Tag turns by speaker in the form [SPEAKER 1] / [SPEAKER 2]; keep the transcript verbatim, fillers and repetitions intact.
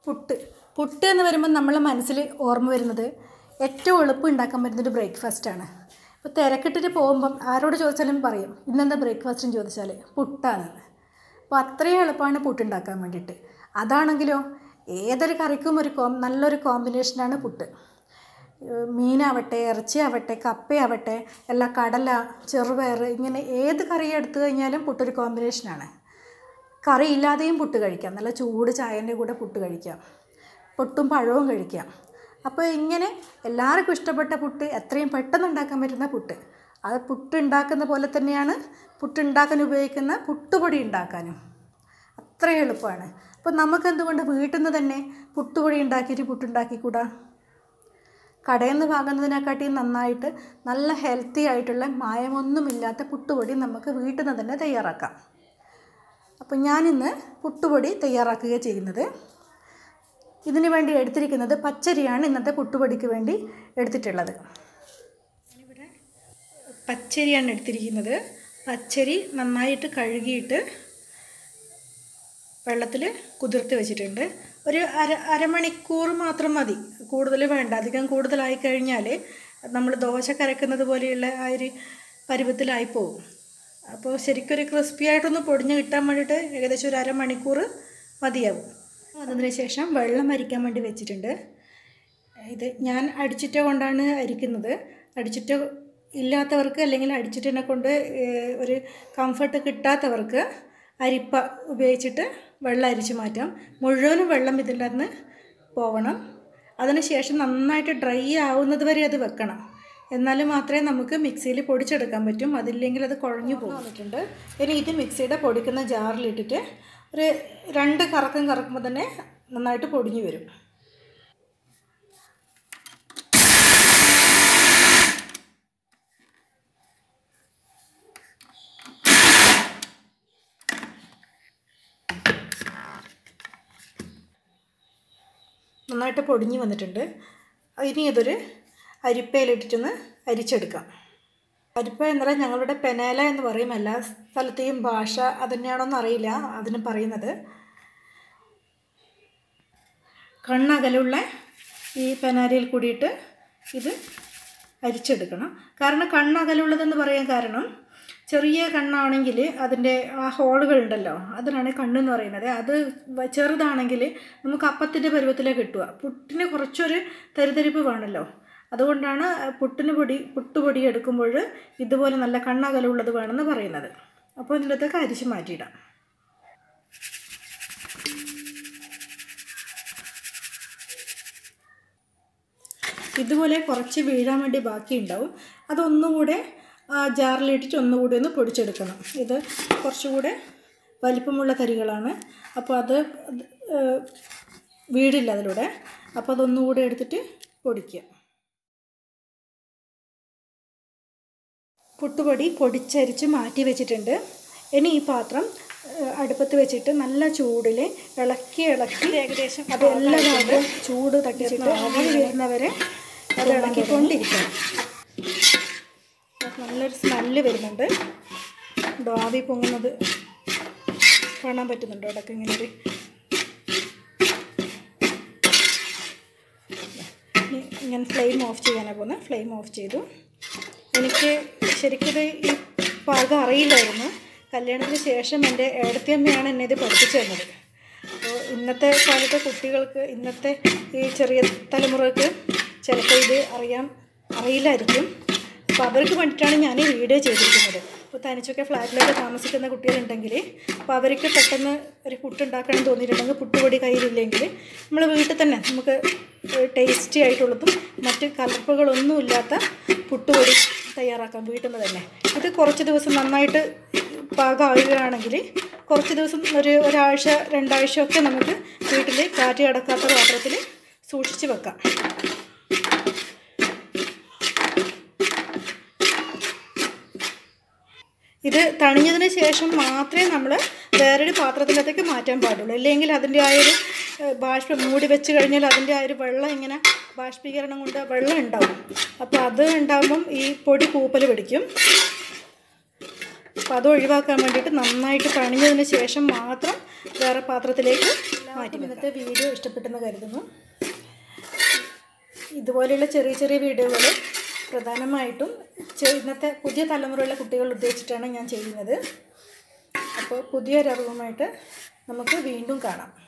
[SPEAKER 1] പുട്ട് പുട്ട് എന്ന് വരുമ്പോൾ നമ്മളെ മനസ്സിൽ ഓർമ്മ വരുന്നത് ഏറ്റവും എളുപ്പം ഉണ്ടാക്കാൻ പറ്റുന്നൊരു ബ്രേക്ക്ഫാസ്റ്റാണ്. ഇപ്പോൾ തിരക്കിട്ടിട്ട് പോകുമ്പം ആരോട് ചോദിച്ചാലും പറയും ഇന്നെന്താ ബ്രേക്ക്ഫാസ്റ്റിന് ചോദിച്ചാൽ പുട്ടാണ്. അപ്പോൾ അത്രയും എളുപ്പമാണ് പുട്ടുണ്ടാക്കാൻ വേണ്ടിയിട്ട്. അതാണെങ്കിലോ ഏതൊരു കറിക്കും ഒരു കോം നല്ലൊരു കോമ്പിനേഷനാണ് പുട്ട്. മീനാവട്ടെ, ഇറച്ചിയാവട്ടെ, കപ്പയാവട്ടെ, എല്ലാ കടല, ചെറുപയർ, ഇങ്ങനെ ഏത് കറി എടുത്തു കഴിഞ്ഞാലും പുട്ടൊരു കോമ്പിനേഷനാണ്. കറി ഇല്ലാതെയും പുട്ട് കഴിക്കാം, നല്ല ചൂട് ചായൻ്റെ കൂടെ പുട്ട് കഴിക്കാം, പുട്ടും പഴവും കഴിക്കാം. അപ്പോൾ ഇങ്ങനെ എല്ലാവർക്കും ഇഷ്ടപ്പെട്ട പുട്ട്, എത്രയും പെട്ടെന്ന് ഉണ്ടാക്കാൻ പറ്റുന്ന പുട്ട്. അത് പുട്ട് ഉണ്ടാക്കുന്ന പോലെ തന്നെയാണ് പുട്ട് ഉണ്ടാക്കാൻ ഉപയോഗിക്കുന്ന പുട്ടുപൊടി ഉണ്ടാക്കാനും അത്രയും എളുപ്പമാണ്. അപ്പോൾ നമുക്കെന്തുകൊണ്ട് വീട്ടിൽ നിന്ന് തന്നെ പുട്ടുപൊടി ഉണ്ടാക്കിയിട്ട് പുട്ടുണ്ടാക്കിക്കൂടാ? കടയിൽ നിന്ന് വാങ്ങുന്നതിനെക്കാട്ടി നന്നായിട്ട് നല്ല ഹെൽത്തി ആയിട്ടുള്ള മായമൊന്നുമില്ലാത്ത പുട്ടുപൊടി നമുക്ക് വീട്ടിൽ നിന്ന് തന്നെ തയ്യാറാക്കാം. അപ്പോൾ ഞാനിന്ന് പുട്ടുപൊടി തയ്യാറാക്കുക ചെയ്യുന്നത്. ഇതിനു വേണ്ടി എടുത്തിരിക്കുന്നത് പച്ചരിയാണ്. ഇന്നത്തെ പുട്ടുപൊടിക്ക് വേണ്ടി എടുത്തിട്ടുള്ളത് ഇവിടെ പച്ചരിയാണ് എടുത്തിരിക്കുന്നത്. പച്ചരി നന്നായിട്ട് കഴുകിയിട്ട് വെള്ളത്തിൽ കുതിർത്ത് വെച്ചിട്ടുണ്ട്. ഒരു അര അരമണിക്കൂർ മാത്രം മതി, കൂടുതൽ വേണ്ട. അധികം കൂടുതലായി കഴിഞ്ഞാൽ നമ്മൾ ദോശ കരക്കുന്നത് പോലെയുള്ള ആ ഒരു പരുവത്തിലായി പോകും. അപ്പോൾ ശരിക്കൊരു ക്രിസ്പി ആയിട്ടൊന്ന് പൊടിഞ്ഞ് കിട്ടാൻ വേണ്ടിയിട്ട് ഏകദേശം ഒരു അരമണിക്കൂർ മതിയാവും. അതിന് ശേഷം വെള്ളം അരിക്കാൻ വേണ്ടി വെച്ചിട്ടുണ്ട്. ഇത് ഞാൻ അടിച്ചിട്ട കൊണ്ടാണ് അരിക്കുന്നത്. അടിച്ചിട്ട ഇല്ലാത്തവർക്ക് അല്ലെങ്കിൽ അടിച്ചിട്ടിനെ കൊണ്ട് ഒരു കംഫർട്ട് കിട്ടാത്തവർക്ക് അരിപ്പ ഉപയോഗിച്ചിട്ട് വെള്ളം അരിച്ച് മാറ്റാം. മുഴുവനും വെള്ളം ഇതിൻ്റെ അകത്ത് പോവണം. അതിന് ശേഷം നന്നായിട്ട് ഡ്രൈ ആവുന്നത് വരെ അത് വെക്കണം. എന്നാലും മാത്രമേ നമുക്ക് മിക്സിയിൽ പൊടിച്ചെടുക്കാൻ പറ്റും. അതില്ലെങ്കിൽ അത് കുഴഞ്ഞു പോന്നിട്ടുണ്ട്. ഇനി ഇത് മിക്സിയുടെ പൊടിക്കുന്ന ജാറിലിട്ടിട്ട് ഒരു രണ്ട് കറക്കം കറക്കുമ്പോൾ തന്നെ നന്നായിട്ട് പൊടിഞ്ഞു വരും. നന്നായിട്ട് പൊടിഞ്ഞു വന്നിട്ടുണ്ട്. ഇനി ഇതൊരു അരിപ്പയിലിട്ടിട്ടൊന്ന് അരിച്ചെടുക്കാം. അരിപ്പ എന്നാൽ ഞങ്ങളുടെ പെനേല എന്ന് പറയും. എല്ലാ സ്ഥലത്തെയും ഭാഷ അതുതന്നെയാണോന്ന് അറിയില്ല അതിന് പറയുന്നത്. കണ്ണകലുള്ള ഈ പെനാലയിൽ കൂടിയിട്ട് ഇത് അരിച്ചെടുക്കണം. കാരണം കണ്ണകലുള്ളതെന്ന് പറയാൻ കാരണം ചെറിയ കണ്ണാണെങ്കിൽ അതിൻ്റെ ആ ഹോളുകളുണ്ടല്ലോ, അതിനാണ് കണ്ണെന്ന് പറയുന്നത്. അത് ചെറുതാണെങ്കിൽ നമുക്ക് അപ്പത്തിൻ്റെ പരുവത്തിലേ കിട്ടുക. പുട്ടിന് കുറച്ചൊരു തരിതരിപ്പ് വേണമല്ലോ. അതുകൊണ്ടാണ് പുട്ടിന് പൊടി പുട്ടുപൊടി എടുക്കുമ്പോൾ ഇതുപോലെ നല്ല കണ്ണകലുള്ളത് വേണമെന്ന് പറയുന്നത്. അപ്പോൾ ഇതിൻ്റെ അകത്തേക്ക് അരിച്ച് മാറ്റിയിടാം. ഇതുപോലെ കുറച്ച് വീഴാൻ വേണ്ടി ബാക്കി ഉണ്ടാവും. അതൊന്നുകൂടെ ജാറിലിട്ടിട്ട് ഒന്നുകൂടി ഒന്ന് പൊടിച്ചെടുക്കണം. ഇത് കുറച്ചുകൂടെ വലിപ്പമുള്ള തരികളാണ്. അപ്പോൾ അത് വീടില്ല അതിലൂടെ. അപ്പോൾ അതൊന്നുകൂടെ എടുത്തിട്ട് പൊടിക്കുക. പുട്ടുപൊടി പൊടിച്ചരിച്ച് മാറ്റി വെച്ചിട്ടുണ്ട്. ഇനി ഈ പാത്രം അടുപ്പത്ത് വെച്ചിട്ട് നല്ല ചൂടിൽ ഇളക്കി ഇളക്കി ഏകദേശം അതെല്ലാ ഭാഗവും ചൂട് തട്ടിച്ചിട്ട് ആവി വരുന്നവരെ അത് ഇളക്കിക്കൊണ്ടിരിക്കണം. നല്ലൊരു സ്മെല്ല് വരുന്നുണ്ട്. ആവി പൊങ്ങുന്നത് കാണാൻ പറ്റുന്നുണ്ടോ? ഇടയ്ക്ക് ഇങ്ങനെ ഒരു ഞാൻ ഫ്ലെയിം ഓഫ് ചെയ്യാനാണ് പോകുന്നത്. ഫ്ലെയിം ഓഫ് ചെയ്തു. എനിക്ക് ശരിക്കും ഈ പാകം അറിയില്ലായിരുന്നു. കല്യാണത്തിന് ശേഷം എൻ്റെ ഏടത്തിയമ്മയാണ് എന്നെ ഇത് പഠിപ്പിച്ചു തന്നത്. അപ്പോൾ ഇന്നത്തെ കാലത്തെ കുട്ടികൾക്ക്, ഇന്നത്തെ ഈ ചെറിയ തലമുറക്ക് ചിലപ്പോൾ ഇത് അറിയാൻ അറിയില്ലായിരിക്കും. അപ്പോൾ അവർക്ക് വേണ്ടിയിട്ടാണ് ഞാൻ ഈ വീഡിയോ ചെയ്തിരിക്കുന്നത്. ഇപ്പോൾ തനിച്ചൊക്കെ ഫ്ലാറ്റിലൊക്കെ താമസിക്കുന്ന കുട്ടികളുണ്ടെങ്കിൽ അപ്പോൾ അവർക്ക് പെട്ടെന്ന് ഒരു പുട്ടുണ്ടാക്കണം തോന്നിയിട്ടുണ്ടെങ്കിൽ, പുട്ടുപൊടി കയ്യിലില്ലെങ്കിൽ നമ്മൾ വീട്ടിൽ തന്നെ നമുക്ക് ടേസ്റ്റി ആയിട്ടുള്ളതും മറ്റ് കലർപ്പുകളൊന്നുമില്ലാത്ത പുട്ടുപൊടി തയ്യാറാക്കാം വീട്ടിൽ നിന്ന് തന്നെ. ഇത് കുറച്ച് ദിവസം നന്നായിട്ട് പാകമാവുകയാണെങ്കിൽ കുറച്ച് ദിവസം ഒരു ഒരാഴ്ച രണ്ടാഴ്ചയൊക്കെ നമുക്ക് വീട്ടിൽ കാറ്റ് കടക്കാത്ത പാത്രത്തിൽ സൂക്ഷിച്ച് വെക്കാം. ഇത് തണിഞ്ഞതിന് ശേഷം മാത്രമേ നമ്മൾ വേറൊരു പാത്രത്തിലത്തേക്ക് മാറ്റാൻ പാടുള്ളൂ. ഇല്ലെങ്കിൽ അതിൻ്റെ ആ ഒരു ബാഷ്പ മൂടി വെച്ച് കഴിഞ്ഞാൽ അതിൻ്റെ ആ ഒരു വെള്ളം ഇങ്ങനെ ബാഷ്പീകരണം കൊണ്ട് വെള്ളം ഉണ്ടാവും. അപ്പോൾ അത് ഉണ്ടാകുമ്പം ഈ പൊടി പൂപ്പൽ പിടിക്കും. അപ്പോൾ അത് ഒഴിവാക്കാൻ വേണ്ടിയിട്ട് നന്നായിട്ട് തണിഞ്ഞതിന് ശേഷം മാത്രം വേറെ പാത്രത്തിലേക്ക് മാറ്റി. ഇന്നത്തെ വീഡിയോ ഇഷ്ടപ്പെട്ടെന്ന് കരുതുന്നു. ഇതുപോലെയുള്ള ചെറിയ ചെറിയ വീഡിയോകൾ പ്രധാനമായിട്ടും ഇന്നത്തെ പുതിയ തലമുറയിലുള്ള കുട്ടികൾ ഉദ്ദേശിച്ചിട്ടാണ് ഞാൻ ചെയ്യുന്നത്. അപ്പോൾ പുതിയൊരറിവുമായിട്ട് നമുക്ക് വീണ്ടും കാണാം.